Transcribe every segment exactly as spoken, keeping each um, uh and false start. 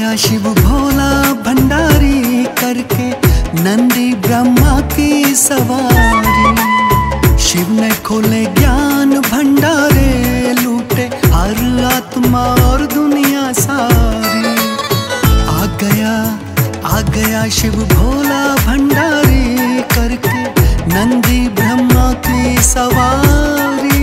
गया शिव भोला भंडारी करके नंदी ब्रह्मा की सवारी। शिव ने खोले ज्ञान भंडारे, लूटे हर आत्मा और दुनिया सारी। आ गया आ गया शिव भोला भंडारी करके नंदी ब्रह्मा की सवारी।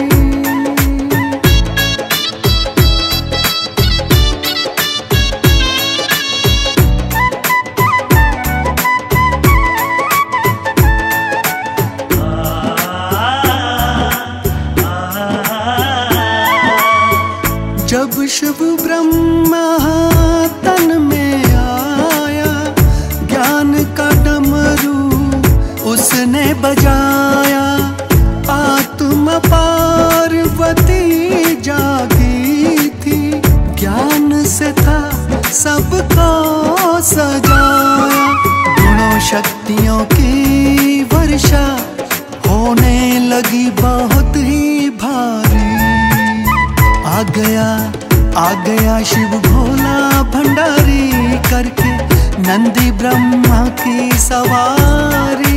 जब शिव ब्रह्मा तन में आया, ज्ञान का डमरू उसने बजाया। आत्मा पार्वती जागी थी, ज्ञान से था सबको सजाया। गुणों शक्तियों की वर्षा होने लगी बहुत ही भारी। आ गया आ गया शिव भोला भंडारी करके नंदी ब्रह्मा की सवारी।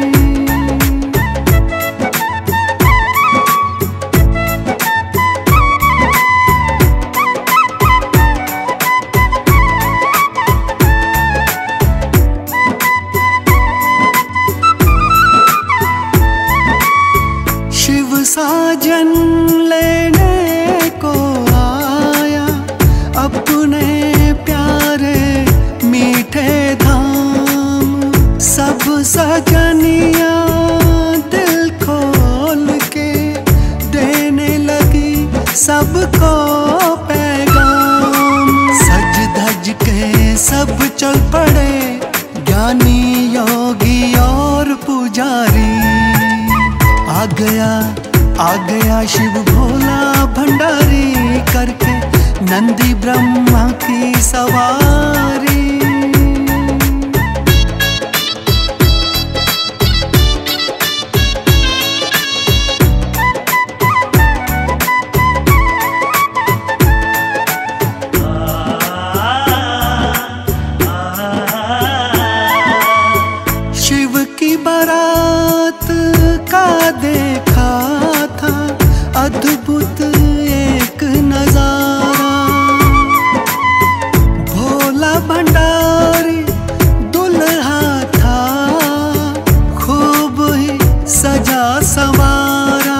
शिव साजन लेने को आया, अपने प्यारे मीठे धाम। सब सजनिया दिल खोल के देने लगी सबको पैगाम। सज धज के सब चल पड़े, ज्ञानी योगी और पुजारी। आ गया आ गया शिव भोला भंडारी करके नंदी ब्रह्मा की सवारी। शिव की बारात का देखा था अद्भुत एक नजारा। भोला भंडारी दुल्हा था, खूब ही सजा संवारा।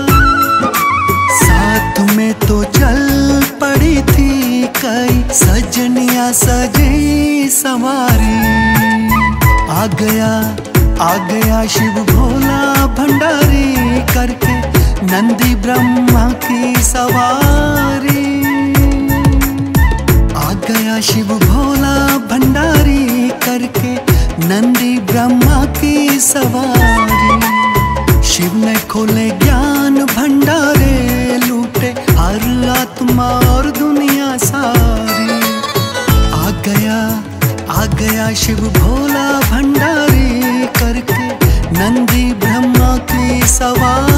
साथ में तो चल पड़ी थी कई सजनियां सजी संवारी। आ गया आ गया शिव भोला भंडारी करके नंदी ब्रह्मा की सवारी। आ गया शिव भोला भंडारी करके नंदी ब्रह्मा की सवारी। शिव ने खोले ज्ञान भंडारे, लूटे हर आत्मा और दुनिया सारी। आ गया आ गया शिव भोला भंडारी करके नंदी ब्रह्मा की सवारी।